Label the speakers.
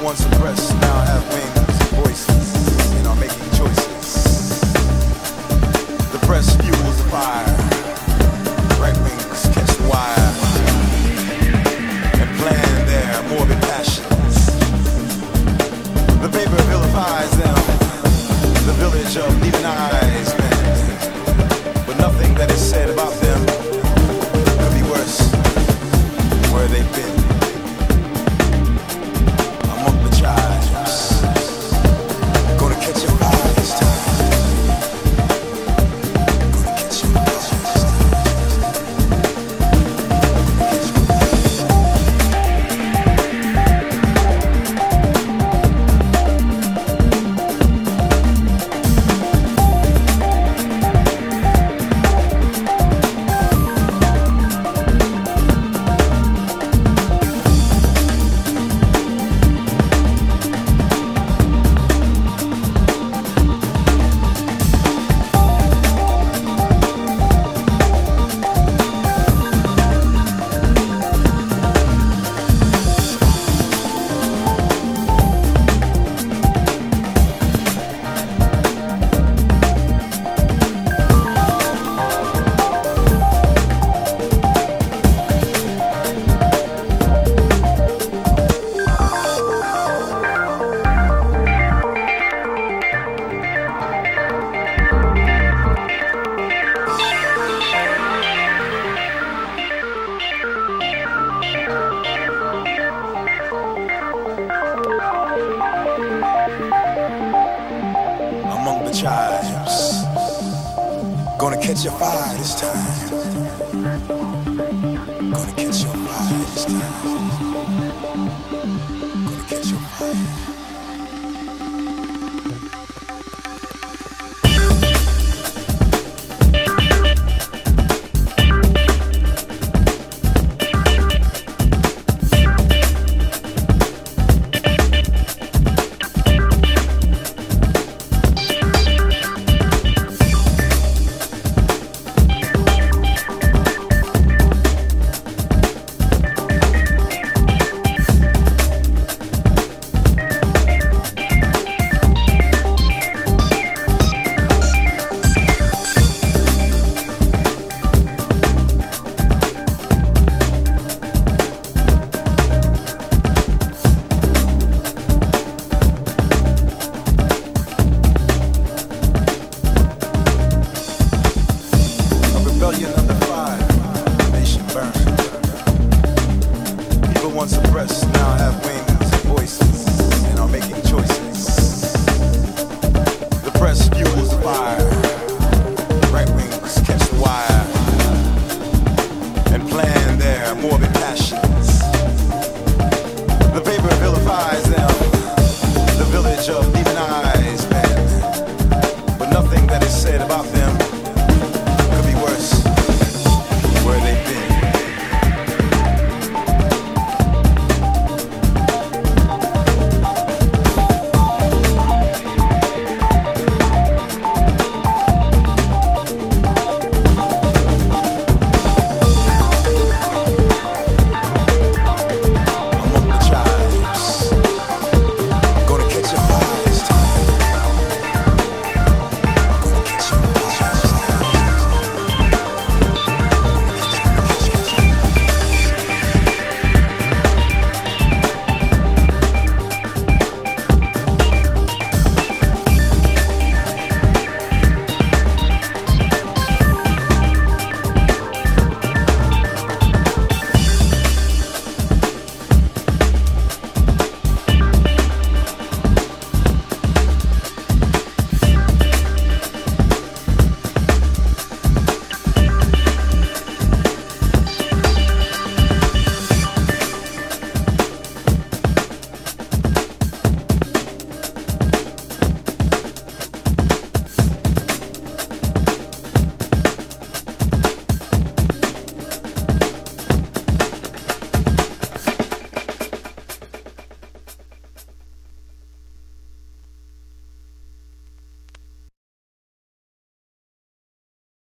Speaker 1: once suppressed now have wings and voices and are making choices. The press fuels the fire, right wings catch the wire and plan their morbid passions. The paper vilifies them, the village of demonized men, but nothing that is said about them could be worse where they've been. Among the tribes, gonna catch your fire this time. Gonna catch your fire this time. Gonna catch your fire.